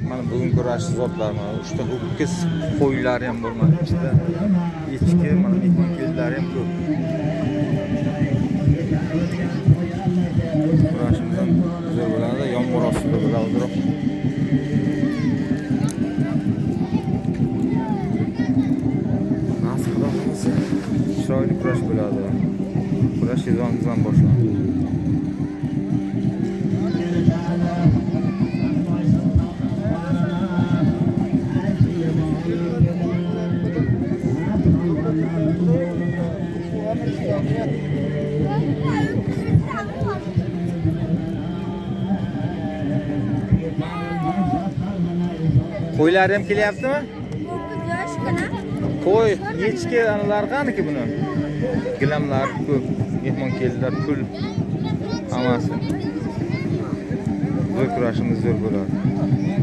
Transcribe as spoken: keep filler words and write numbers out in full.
Mana bugun kurashchi zotlar mana uchta ho'kiz qo'ylari ham bo'lmadi. Ichida echki, mana mehmon keldilar ham ko'p. Kurashimiz ham zo'r bo'ladi, yomg'ir ostida bo'ladi. Nasib qilsa chiroyli kurash bo'ladi. Kurash sezonimizdan boshlandi. Qo'ylar ham kelyaptimi? Qo'y, echki analar qaniki buni? Gilamlar ko'p, mehmon keldilar, pul hammasi. Zo'r kurashimiz zo'r bo'ladi.